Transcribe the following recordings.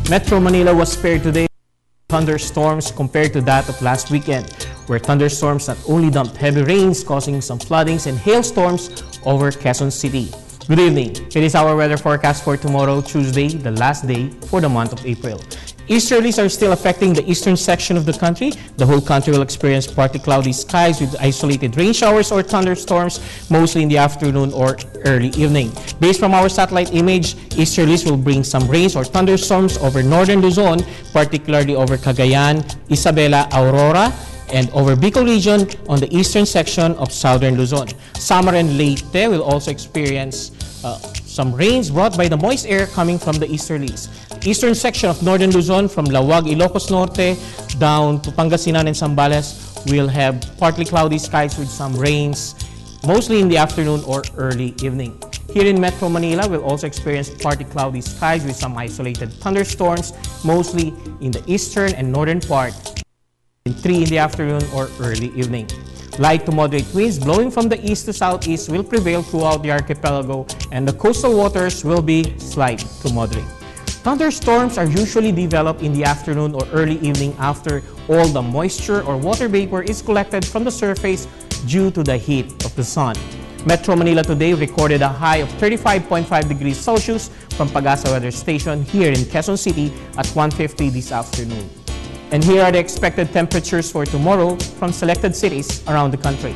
Metro Manila was spared today thunderstorms compared to that of last weekend, where thunderstorms not only dumped heavy rains causing some floodings and hailstorms over Quezon City. Good evening. It is our weather forecast for tomorrow, Tuesday, the last day for the month of April. Easterlies are still affecting the eastern section of the country. The whole country will experience partly cloudy skies with isolated rain showers or thunderstorms, mostly in the afternoon or early evening. Based from our satellite image, easterlies will bring some rains or thunderstorms over northern Luzon, particularly over Cagayan, Isabela, Aurora, and over Bicol region on the eastern section of southern Luzon. Samar and Leyte will also experience some rains brought by the moist air coming from the easterlies. Eastern section of northern Luzon from Lawag, Ilocos Norte down to Pangasinan and Zambales will have partly cloudy skies with some rains, mostly in the afternoon or early evening. Here in Metro Manila, we'll also experience partly cloudy skies with some isolated thunderstorms, mostly in the eastern and northern part, in 3 in the afternoon or early evening. Light to moderate winds blowing from the east to southeast will prevail throughout the archipelago, and the coastal waters will be slight to moderate. Thunderstorms are usually developed in the afternoon or early evening after all the moisture or water vapor is collected from the surface due to the heat of the sun. Metro Manila today recorded a high of 35.5 degrees Celsius from Pagasa Weather Station here in Quezon City at 1:50 this afternoon. And here are the expected temperatures for tomorrow from selected cities around the country.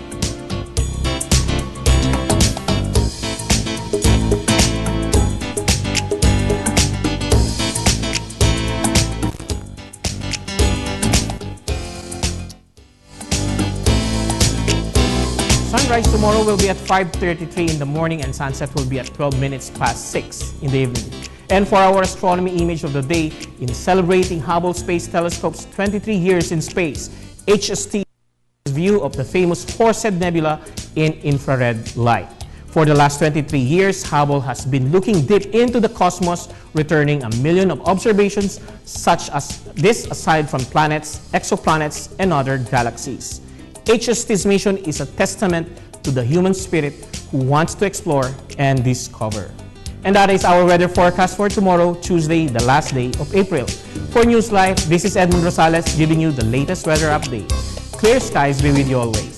Sunrise tomorrow will be at 5:33 in the morning and sunset will be at 12 minutes past 6 in the evening. And for our astronomy image of the day, in celebrating Hubble Space Telescope's 23 years in space, HST view of the famous Horsehead Nebula in infrared light. For the last 23 years, Hubble has been looking deep into the cosmos, returning 1 million of observations such as this aside from planets, exoplanets, and other galaxies. HST's mission is a testament to the human spirit who wants to explore and discover. And that is our weather forecast for tomorrow, Tuesday, the last day of April. For News Live, this is Edmund Rosales giving you the latest weather update. Clear skies be with you always.